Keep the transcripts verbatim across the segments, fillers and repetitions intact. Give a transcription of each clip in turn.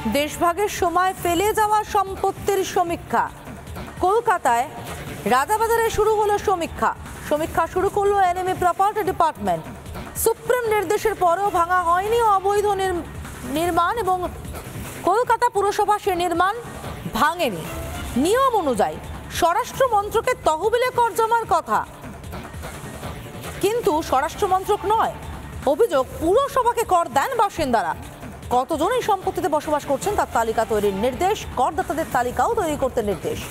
দেশভাগের সময় ফেলে যাওয়া সম্পত্তির সমীক্ষা। কলকাতায় রাজাবাজারে শুরু হলো সমীক্ষা সমীক্ষা শুরু করলো এনএমই প্রপার্টি ডিপার্টমেন্ট। সুপ্রিম নির্দেশের পরেও ভাঙা হয়নি অবৈধ নির্মাণ এবং কলকাতা পুরসভা সে নির্মাণ ভাঙেনি। নিয়ম অনুযায়ী স্বরাষ্ট্র মন্ত্রকের তহবিলে কর জমার কথা, কিন্তু স্বরাষ্ট্র মন্ত্রক নয়, অভিযোগ পুরসভাকে কর দেন বাসিন্দারা। কতজন এই সম্পত্তিতে বসবাস করছেন তার তালিকা তৈরির নির্দেশ, করদাতাদের তালিকাও তৈরি করতে নির্দেশ।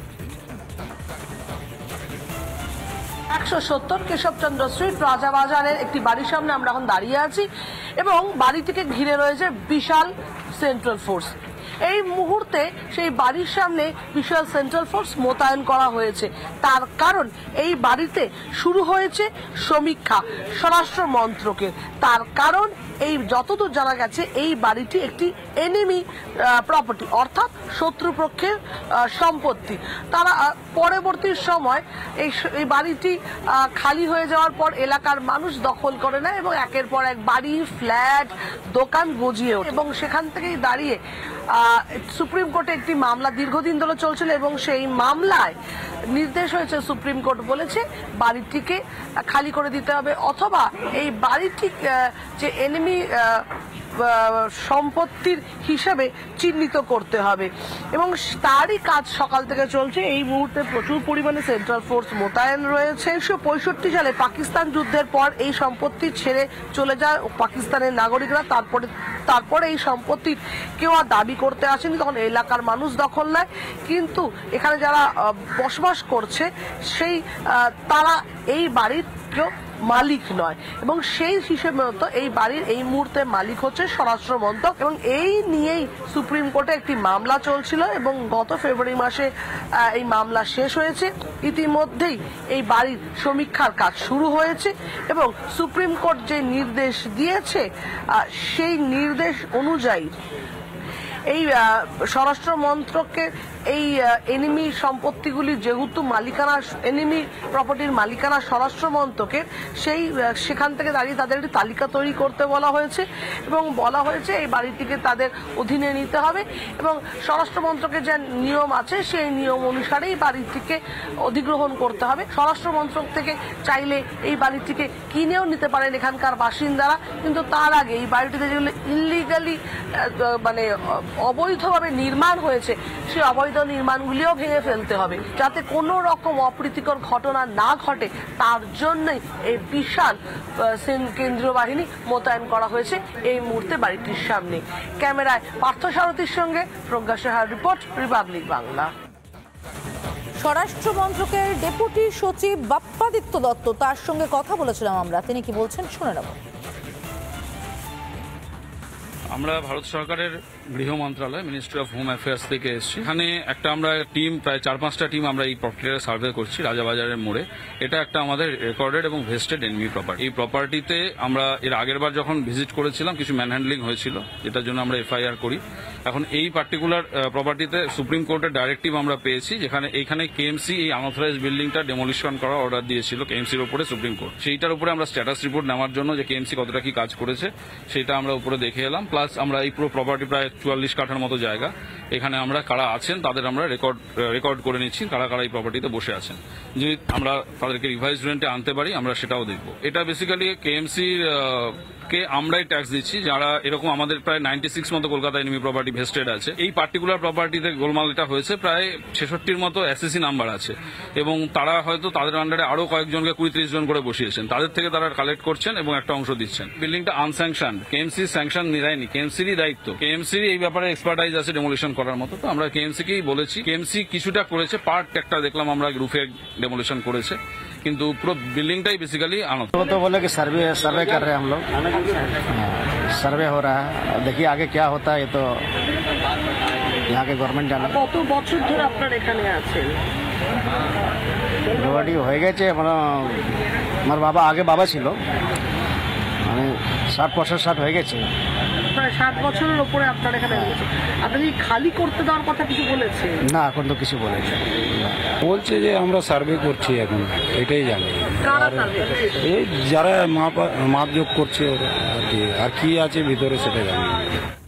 একশো সত্তর কেশবচন্দ্র স্ট্রিট রাজাবাজারের একটি বাড়ির সামনে আমরা এখন দাঁড়িয়ে আছি এবং বাড়িটিকে ঘিরে রয়েছে বিশাল সেন্ট্রাল ফোর্স। এই মুহূর্তে সেই বাড়ির সামনে বিশাল সেন্ট্রাল ফোর্স মোতায়েন করা হয়েছে। তার কারণ এই বাড়িতে শুরু হয়েছে সমীক্ষা স্বরাষ্ট্র মন্ত্রকের। তার কারণ এই যতদূর জানা গেছে এই বাড়িটি একটি এনিমি প্রপার্টি, অর্থাৎ শত্রুপক্ষের সম্পত্তি। তারা পরবর্তী সময় এই এই বাড়িটি খালি হয়ে যাওয়ার পর এলাকার মানুষ দখল করে নেয় এবং একের পর এক বাড়ি, ফ্ল্যাট, দোকান গজিয়ে ওঠে এবং সেখান থেকেই দাঁড়িয়ে সুপ্রিম কোর্টে একটি মামলা দীর্ঘদিন ধরে চলছিল এবং সেই মামলায় নির্দেশ হয়েছে, সুপ্রিম কোর্ট বলেছে বাড়িটিকে খালি করে দিতে হবে অথবা এই বাড়িটি যে এনিমি সম্পত্তির হিসাবে চিহ্নিত করতে হবে এবং তারই কাজ সকাল থেকে চলছে। এই মুহূর্তে প্রচুর পরিমাণে সেন্ট্রাল ফোর্স মোতায়েন রয়েছে। উনিশশো পঁয়ষট্টি সালে পাকিস্তান যুদ্ধের পর এই সম্পত্তি ছেড়ে চলে যায় পাকিস্তানের নাগরিকরা। তারপরে তারপরে এই সম্পত্তির কেউ আর দাবি করতে আসেনি, তখন এলাকার মানুষ দখল নেয়। কিন্তু এখানে যারা বসবাস করছে সেই তারা এই বাড়ির কেউ মালিক নয় এবং সেই হিসেবে মতো এই বাড়ির এই মুহূর্তে মালিক হচ্ছে স্বরাষ্ট্র মন্ত্রক এবং এই নিয়েই সুপ্রিম কোর্টে একটি মামলা চলছিল এবং গত ফেব্রুয়ারি মাসে এই মামলা শেষ হয়েছে। ইতিমধ্যেই এই বাড়ির সমীক্ষার কাজ শুরু হয়েছে এবং সুপ্রিম কোর্ট যে নির্দেশ দিয়েছে সেই নির্দেশ অনুযায়ী এই স্বরাষ্ট্র মন্ত্রকের এই এনিমি সম্পত্তিগুলি যেহেতু মালিকানা এনিমি প্রপার্টির মালিকানা স্বরাষ্ট্র মন্ত্রকের, সেই সেখান থেকে দাঁড়িয়ে তাদের একটি তালিকা তৈরি করতে বলা হয়েছে এবং বলা হয়েছে এই বাড়িটিকে তাদের অধীনে নিতে হবে এবং স্বরাষ্ট্র মন্ত্রকের যে নিয়ম আছে সেই নিয়ম অনুসারেই বাড়িটিকে অধিগ্রহণ করতে হবে। স্বরাষ্ট্র মন্ত্রক থেকে চাইলে এই বাড়িটিকে কিনেও নিতে পারেন এখানকার বাসিন্দারা, কিন্তু তার আগে এই বাড়িটিতে যেগুলো ইলিগালি মানে অবৈধভাবে নির্মাণ হয়েছে সেই অবৈধ নির্মাণগুলিও ভেঙে ফেলতে হবে যাতে কোনো রকম অপ্রীতিকর ঘটনা না ঘটে। তার জন্যই এই বিশাল কেন্দ্রীয় বাহিনী মোতায়েন করা হয়েছে এই মুহূর্তে বাড়িটির সামনে। ক্যামেরায় পার্থ সারথীর সঙ্গে প্রজ্ঞা সাহার রিপোর্ট, রিপাবলিক বাংলা। স্বরাষ্ট্র মন্ত্রকের ডেপুটি সচিব বাপ্পাদিত্য দত্ত, তার সঙ্গে কথা বলেছিলাম আমরা, তিনি কি বলছেন শুনে নেব। আমরা ভারত সরকারের গৃহ মন্ত্রণালয় মিনিস্ট্রি অফ হোম অ্যাফেয়ার্স থেকে এসেছি। এখানে একটা আমরা টিম প্রায় চার পাঁচটা টিম আমরা এই প্রপার্টিটা সার্ভে করছি রাজাবাজারের মোড়ে। এটা একটা আমাদের রেকর্ডেড এবং ভেস্টেড এনএমই প্রপার্টি। এই প্রপার্টিতে আমরা এর আগের বার যখন ভিজিট করেছিলাম কিছু ম্যানহ্যান্ডলিং হয়েছিল, যেটার জন্য আমরা এফআইআর করি। এখন এই পার্টিকুলার প্রপার্টিতে সুপ্রিম কোর্টের ডাইরেক্টিভ আমরা পেয়েছি, যেখানে এইখানে কেএমসি এই আনঅথরাইজ বিল্ডিংটা ডেমোলিশন করার অর্ডার দিয়েছিল কেএমসির উপরে সুপ্রিম কোর্ট। সেইটার উপরে আমরা স্ট্যাটাস রিপোর্ট নেওয়ার জন্য যে কেএমসি কতটা কি কাজ করেছে সেটা আমরা উপরে দেখে এলাম। প্লাস আমরা এই পুরো প্রপার্টি প্রায় চুয়াল্লিশ কাঠার মতো জায়গা, এখানে আমরা কারা আছেন তাদের আমরা রেকর্ড রেকর্ড করে নিচ্ছি, কারা কারা এই প্রপার্টিতে বসে আছেন। যদি আমরা তাদেরকে রিভাইজ রেন্টে আনতে পারি আমরা সেটাও দেখব। এটা বেসিক্যালি কেএমসির কে আমরাই ট্যাক্স দিচ্ছি, যারা এরকম আমাদের প্রায় নাইনটি সিক্স মতো কলকাতা এনিমি প্রপার্টি ভেস্টেড আছে। এই পার্টিকুলার প্রপার্টিতে গোলমাল এটা হয়েছে, প্রায় ছেষট্টির মতো এসএসসি নাম্বার আছে এবং তারা হয়তো তাদের আন্ডারে আরো কয়েকজনকে কুড়ি ত্রিশ জন করে বসিয়েছেন, তাদের থেকে তারা কালেক্ট করছেন এবং একটা অংশ দিচ্ছেন। বিল্ডিংটা আনস্যাংশন, কেএমসি স্যাংশন নিরায়নি, কেএমসিরই দায়িত্ব। কেএমসির এই ব্যাপারে এক্সপার্টাইজ আছে ডেমোলিশন করার মতো, তো আমরা কেএমসিকেই বলেছি। কেএমসি কিছুটা করেছে, পার্ট একটা দেখলাম আমরা রুফে ডেমোলিশন করেছে, কিন্তু পুরো বিল্ডিংটাই বেসিক্যালি আনত। तो बोले कि सर्वे सर्वे कर रहे हैं हम लोग, सर्वे हो रहा है, देखिए आगे क्या होता है, ये तो यहाँ के गवर्नमेंट जाना। কত বছর ধরে আপনার এখানে আছেন? মোটামুটি হয়ে গেছে, মানে আমার বাবা আগে বাবা ছিল, মানে ষাট বছর ষাট হয়ে গেছে, প্রায় ষাট বছরের উপরে আপনার এখানে রয়েছে। আপনি খালি করতে দেওয়ার কথা কিছু বলেছে? না, এখন তো কিছু বলেছে, বলছে যে আমরা সার্ভে করছি এখন, এটাই জানি। এই যারা মাপ মাপযোগ করছে আর কি, আর কি আছে ভিতরে সেটা জানি।